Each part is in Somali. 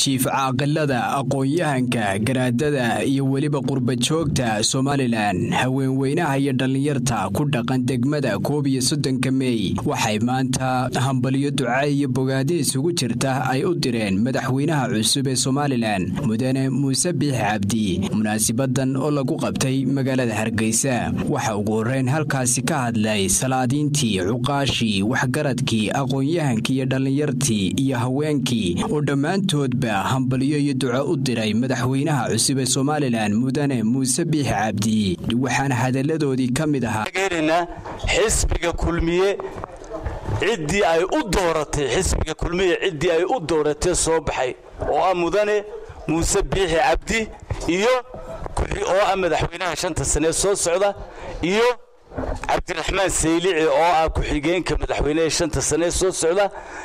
jiif caaqilada aqoon-yahanka garaadada iyo weliba qurba joogta Somaliland haweenweynaha iyo dhalinyarta ku dhaqan degmada 31 May waxay maanta hambaliyo duca iyo bogaadi isugu jirta ay u direen madaxweynaha cusub ee Somaliland mudane Muuse Biixi Cabdi munaasibadan oo lagu qabtay magaalada Hargeysa waxa ugu horeyn halkaasi ka hadlay salaadiintii cuqaashi waxgaradkii aqoon-yahankii iyo dhalinyartii iyo haweenkii oo dhammaantoodba hambaliyo iyo duca u diray madaxweynaha cusub ee Somaliland mudane Muuse Biixi Cabdi waxaana hadaladoodii kamid ahaa xisbiga kulmiye cidii ay u dooratay xisbiga kulmiye cidii ay u dooratay soo baxay oo mudane Muuse Biixi Cabdi iyo oo madaxweynaha 5 sano soo socda iyo Cabdiraxmaan Saylici oo ku xigeenka madaxweynaha 5 sano soo socda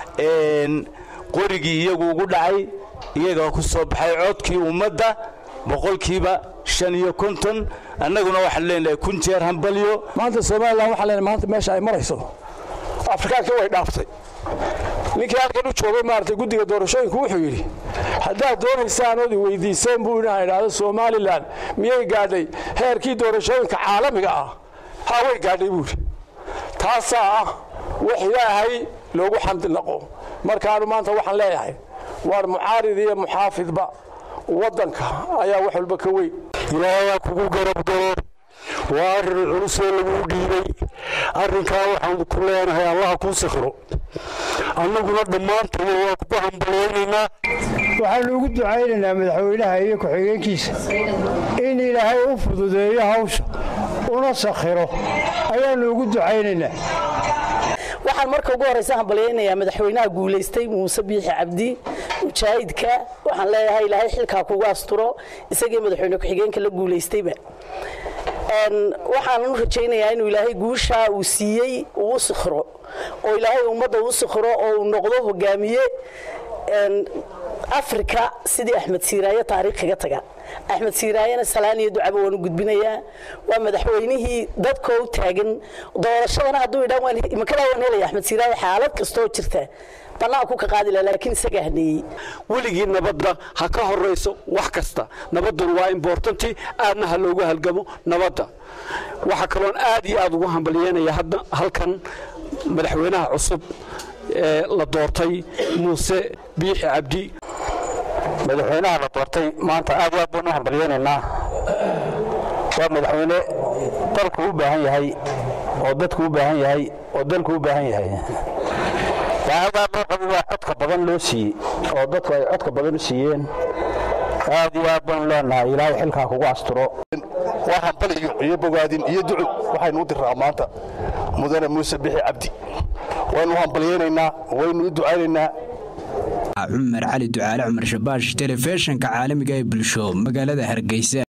qorigii iyagu ugu dhacay iyaga ku soo baxay codkii ummadda boqolkiiba 55 annaguna waxaan leenahay kun jeer hambaliyo maanta Soomaaliland waxaan leenahay maanta meesha ay marayso Afrikaanka way dhaaftay ninkii halkan u joogay maartay guddiga doorashooyinku wuxuu yiri haddaad doonaysaan oo weydiiseen buu inaad Soomaaliland miyay gaadhay heerkii doorashooyinka caalamiga ah way gaadhay buu taasaa wax Ilaahay loogu xamdi naqo markaan maanta waxaan leeyahay war mucaarid iyo muxaafidba wadanka ayaa wax walba ka weyn Ilaahay kugu garab daro waar culus lagu dhiibay arrinka waxaan ku leenahay Allah ku sakhro annaguna dhamaantood waa ku hambalyeynaa waxaan ugu ducaynaynaa madaxweynaha iyo ku xigeenkiisa in Ilaahay u fududeeyo hawsha una sakhiro ayaan ugu ducaynaynaa waxaan marka ugu horeysa hambalyeynaa madaxweynaha guuleystay Muuse Biixi Cabdi mujaahidka waxaan leeyahay Ilaahay xilka kugu asturo isagii madaxweynaha ku xigeenka la guuleystayba waxaan u rajaynayaa inuu Ilaahay guusha uu siiyay uu sakhiro oo Ilaahay ummadda uu sakhiro oo noqdo hogaamiye Afrika sidii Axmed Siiraaye taariikhiga taga Axmed Siiraayena salaan iyo ducaba waan gudbinayaa waa madaxweynihii dadka u taagan doorashadana haduu idhaan imakala waan helay Axmed Siiraaye xaalad kasto jirta banaanku ka qaadi laakiin isaga haneeyay waligii nabadda ha ka horeyso wax kasta nabaddu waa important aadna ha loogu halgamo nabadda waxa kale oo aad iyo aad ugu hambalyeynaya hadda halkan madaxweynaha cusub la doortay Muuse Biixi Cabdi madaxweynaha la doortay maanta aad iyo aad baan u hambalyeynaa waa madaxweyne dalku u baahan yahay oo dadku u baahan yahay oo dalku u baahan yahay waa codka badan loo siiyay oo dadku ay codka badan u siiyeen aad iyo aad baan leenahay Ilaahay xilka kugu asturo waxaan baliyo iyo bogaadin iyo duco waxaynu u diraa maanta mudane Muuse Biixi Cabdi waynu hambalyeynaa waynu ducaynaynaa Umar Ali Ducaale Umar Shabash telefishinka caalamiga ee bulsho magaalada Hargeysa.